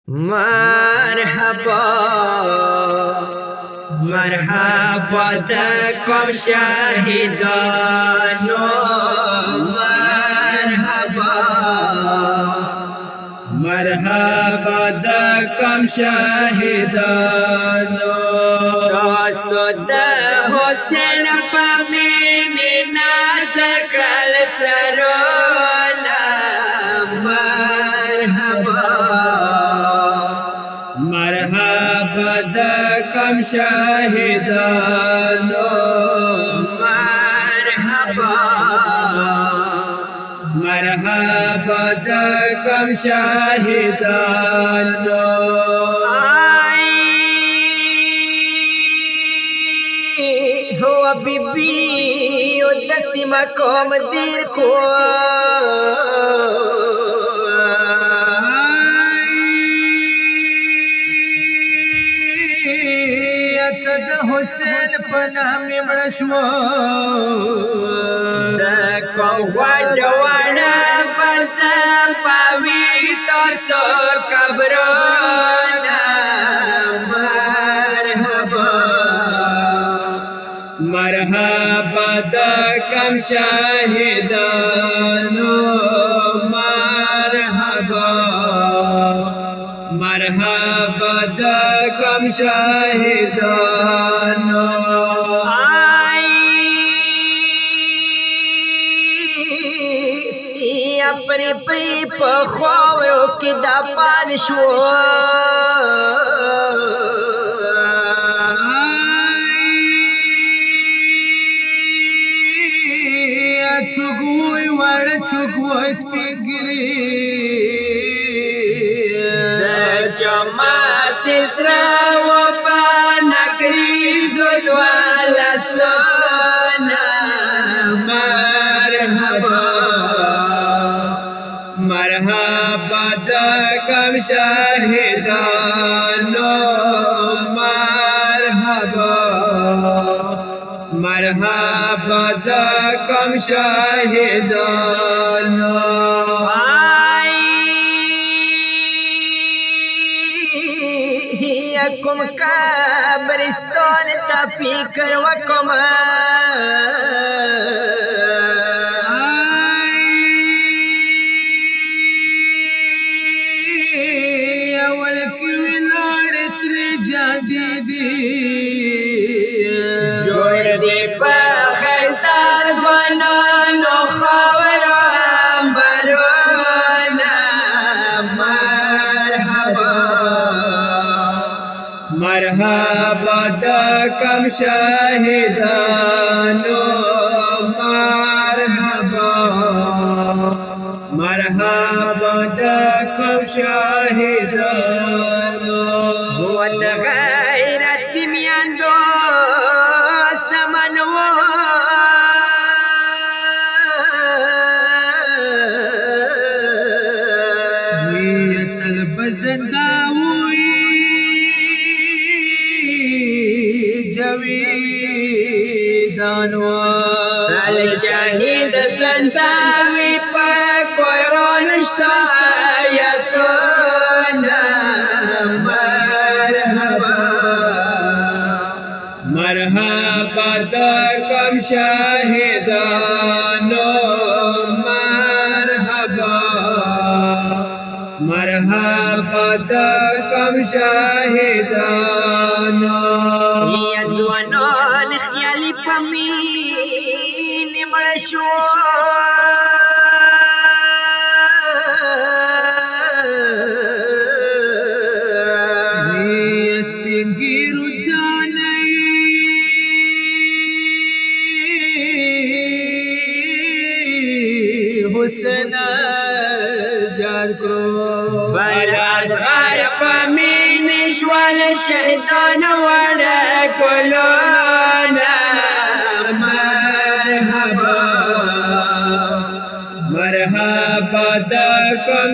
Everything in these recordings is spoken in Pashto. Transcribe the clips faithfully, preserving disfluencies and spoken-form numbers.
مرحبا مرحبا دکم شاهدانو مرحبا مرحبا دکم شاهدانو تاسو د حسین په مینه نازل کړل سرونه مرحبا مرحبا دکم شاهدانو مرحبا مرحبا دکم شاهدانو هو بیبی او دسی مقام دیر کو د حسین په نام مړ شو د کوم وډواړه بزم پاوي تاسو قبرونه مرحبا مرحبا د کم شاهدانو مرحبا مرحبا دکم شاهدانو یا پری پری په خواورو کې دا پال شو چوګوي وړ چوګوي سپګري جما سسرا و پانکری زلوالا سونا مرحبا مرحبا دکم شاهدانو مرحبا مرحبا دکم شاهدانو کوم قبرستان ته فکر وکم اول کې ولاړ سره جادي دي جوړ دې په خستا ځوانانو خاورو امبرونه مرحبا مرحبا دکم شاهدانو مرحبا مرحبا دکم شاهدانو هو د غیرت میاندو سمنو نیت البزنداوی جویدانو سال شهید سنتاوی پا قرآنشتا آیتونا مرحبا مرحبا دکم شاهدانو مرحبا مرحبا دکم شاهدانو یا ځوانان خیالي په مینې مړه شو سپین ږیرو ځانۍ حسین جار کړو بل اصغر په مینې شول شهیدان وړه ګلونه مرحبا مرحبا دکم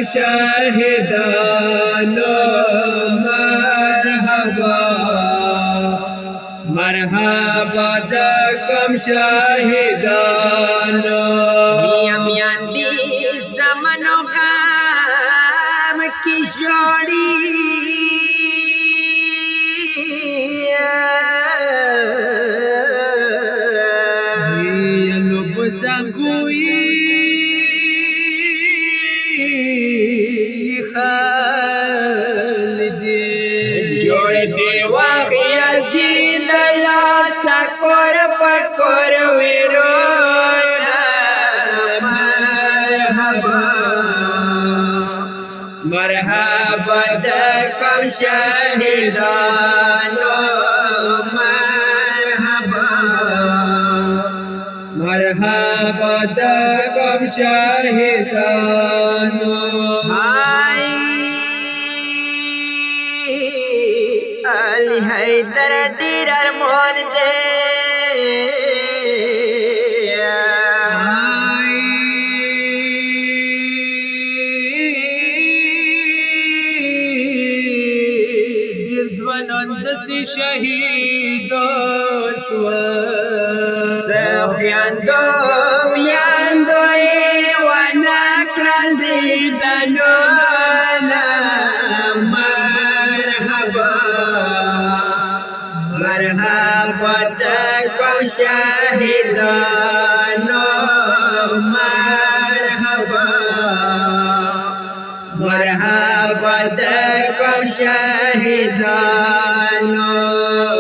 شاهدانو مرحبا مرحبا دکم شاهدانو یم یاندی زمنو غم کی جوړی دکم شهیدانو مرحبا مرحبا دکم شهیدانو های علی حیدر ډیر ارمان دی دسی شهید شوا سخیاندوم یاندوی و نکرل دیدنو مرحبا مرحبا دکم شهیدانو مرحبا مرحبا دکم شهیدانو